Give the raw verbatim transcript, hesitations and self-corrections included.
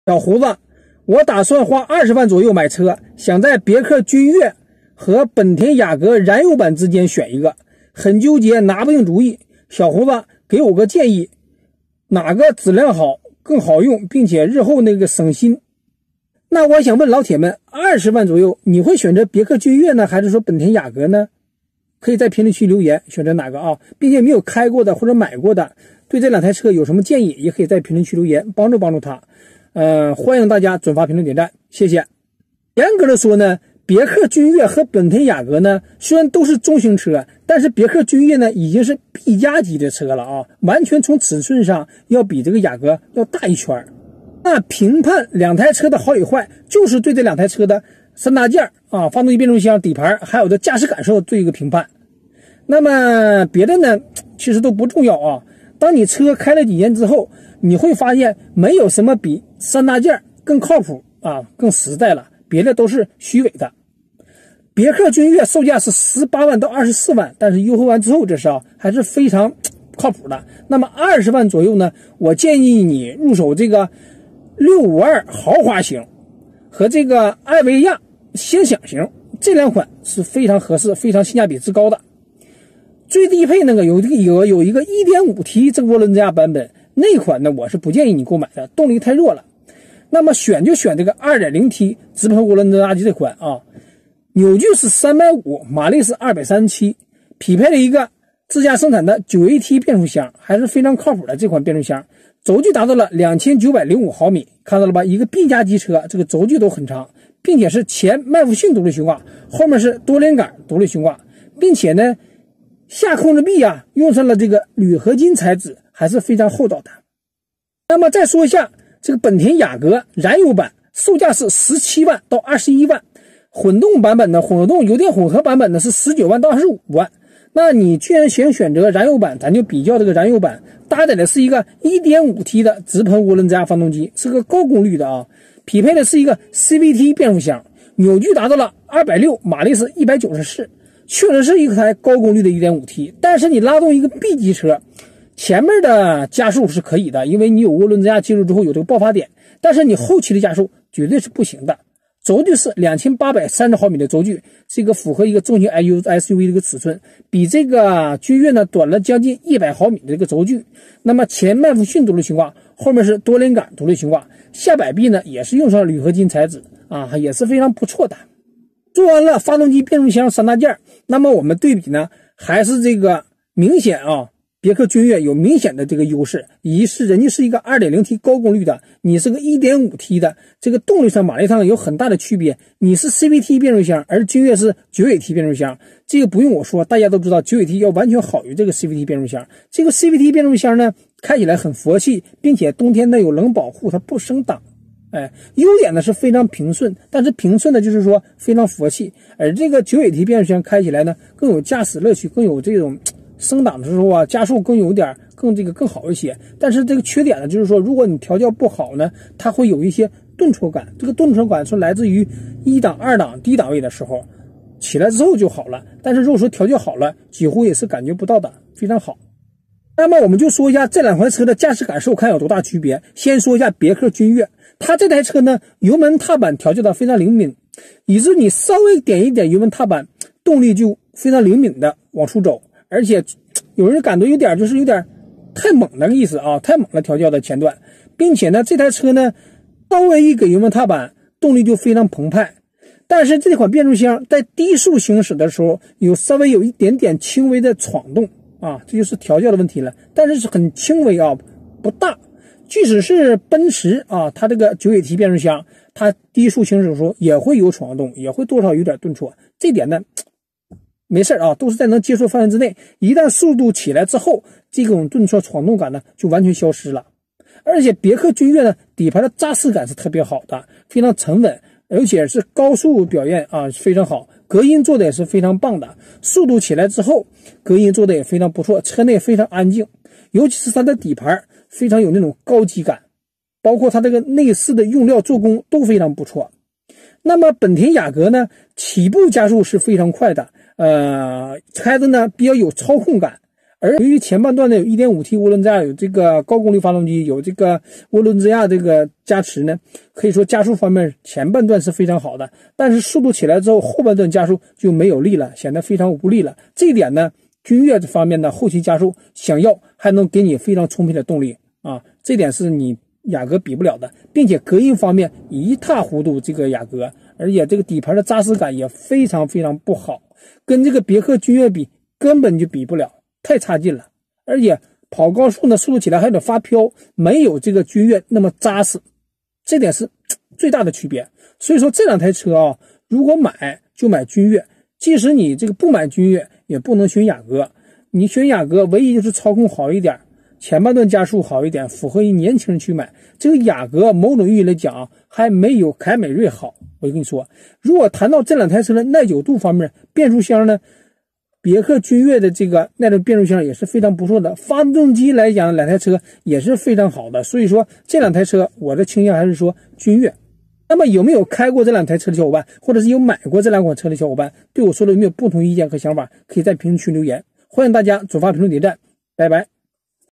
小胡子，我打算花二十万左右买车，想在别克君越和本田雅阁燃油版之间选一个，很纠结，拿不定主意。小胡子给我个建议，哪个质量好更好用，并且日后那个省心。那我想问老铁们，二十万左右你会选择别克君越呢，还是说本田雅阁呢？可以在评论区留言选择哪个啊，并且没有开过的或者买过的，对这两台车有什么建议，也可以在评论区留言，帮助帮助他。呃，欢迎大家转发、评论、点赞，谢谢。严格的说呢，别克君越和本田雅阁呢，虽然都是中型车，但是别克君越呢已经是 B 加级的车了啊，完全从尺寸上要比这个雅阁要大一圈。那评判两台车的好与坏，就是对这两台车的三大件啊，发动机、变速箱、底盘，还有的驾驶感受做一个评判。那么别的呢，其实都不重要啊。当你车开了几年之后，你会发现没有什么比三大件更靠谱啊，更实在了，别的都是虚伪的。别克君越售价是十八万到二十四万，但是优惠完之后这是啊还是非常靠谱的。那么二十万左右呢，我建议你入手这个六五二豪华型和这个艾维亚先享型，这两款是非常合适、非常性价比之高的。最低配那个有有有一个 一点五 T 这个涡轮增压版本，那款呢我是不建议你购买的，动力太弱了。那么选就选这个 二点零 T 直喷涡轮增压机这款啊，扭矩是三百五十，马力是二百三十七，匹配了一个自家生产的 九 A T 变速箱，还是非常靠谱的这款变速箱。轴距达到了两千九百零五毫米，看到了吧？一个 B 加级车，这个轴距都很长，并且是前麦弗逊独立悬挂，后面是多连杆独立悬挂，并且呢，下控制臂啊用上了这个铝合金材质，还是非常厚道的。那么再说一下这个本田雅阁燃油版，售价是十七万到二十一万，混动版本的混动油电混合版本呢是十九万到二十五万。那你既然想选择燃油版，咱就比较这个燃油版，搭载的是一个 一点五 T 的直喷涡轮增压发动机，是个高功率的啊，匹配的是一个 C V T 变速箱，扭矩达到了二百六十，马力是一百九十四，确实是一台高功率的 一点五 T。但是你拉动一个 B 级车，前面的加速是可以的，因为你有涡轮增压技术之后有这个爆发点，但是你后期的加速绝对是不行的。轴距是两千八百三十毫米的轴距，这个符合一个中型 S U V 这个尺寸，比这个君越呢短了将近一百毫米的这个轴距。那么前麦弗逊独立悬挂，后面是多连杆独立悬挂，下摆臂呢也是用上铝合金材质啊，也是非常不错的。做完了发动机、变速箱三大件，那么我们对比呢，还是这个明显啊。别克君越有明显的这个优势，一是人家是一个 二点零 T 高功率的，你是个 一点五 T 的，这个动力上马力上有很大的区别。你是 C V T 变速箱，而君越是 九 A T 变速箱，这个不用我说，大家都知道 九 A T 要完全好于这个 C V T 变速箱。这个 C V T 变速箱呢，开起来很佛气，并且冬天呢有冷保护，它不升档。哎，优点呢是非常平顺，但是平顺呢就是说非常佛气，而这个 九 A T 变速箱开起来呢更有驾驶乐趣，更有这种升档的时候啊，加速更有点更这个更好一些。但是这个缺点呢，就是说如果你调教不好呢，它会有一些顿挫感。这个顿挫感是来自于一档、二档低档位的时候，起来之后就好了。但是如果说调教好了，几乎也是感觉不到的，非常好。那么我们就说一下这两款车的驾驶感受看有多大区别。先说一下别克君越，它这台车呢，油门踏板调教的非常灵敏，以致你稍微点一点油门踏板，动力就非常灵敏的往出走。而且有人感觉有点就是有点太猛的意思啊，太猛了调教的前段，并且呢这台车呢稍微一给油门踏板，动力就非常澎湃。但是这款变速箱在低速行驶的时候有稍微有一点点轻微的闯动啊，这就是调教的问题了，但是是很轻微啊，不大。即使是奔驰啊，它这个 九 A T 变速箱，它低速行驶的时候也会有闯动，也会多少有点顿挫，这点呢没事啊，都是在能接受范围之内。一旦速度起来之后，这种顿挫闯动感呢就完全消失了。而且别克君越呢底盘的扎实感是特别好的，非常沉稳，而且是高速表现啊非常好，隔音做的也是非常棒的。速度起来之后，隔音做的也非常不错，车内非常安静，尤其是它的底盘非常有那种高级感，包括它这个内饰的用料做工都非常不错。那么本田雅阁呢，起步加速是非常快的，呃，开的呢比较有操控感， 而由于前半段呢有 一点五 T 涡轮增压，有这个高功率发动机，有这个涡轮增压这个加持呢，可以说加速方面前半段是非常好的，但是速度起来之后，后半段加速就没有力了，显得非常无力了。这一点呢，君越这方面的后期加速想要还能给你非常充沛的动力啊，这点是你雅阁比不了的，并且隔音方面一塌糊涂，这个雅阁，而且这个底盘的扎实感也非常非常不好，跟这个别克君越比根本就比不了。太差劲了，而且跑高速呢，速度起来还有点发飘，没有这个君越那么扎实，这点是最大的区别。所以说这两台车啊，如果买就买君越，即使你这个不买君越，也不能选雅阁。你选雅阁，唯一就是操控好一点，前半段加速好一点，符合于年轻人去买。这个雅阁某种意义来讲，还没有凯美瑞好。我跟你说，如果谈到这两台车的耐久度方面，变速箱呢？别克君越的这个耐久变速箱也是非常不错的，发动机来讲，两台车也是非常好的，所以说这两台车我的倾向还是说君越。那么有没有开过这两台车的小伙伴，或者是有买过这两款车的小伙伴，对我说的有没有不同意见和想法，可以在评论区留言，欢迎大家转发评论点赞，拜拜。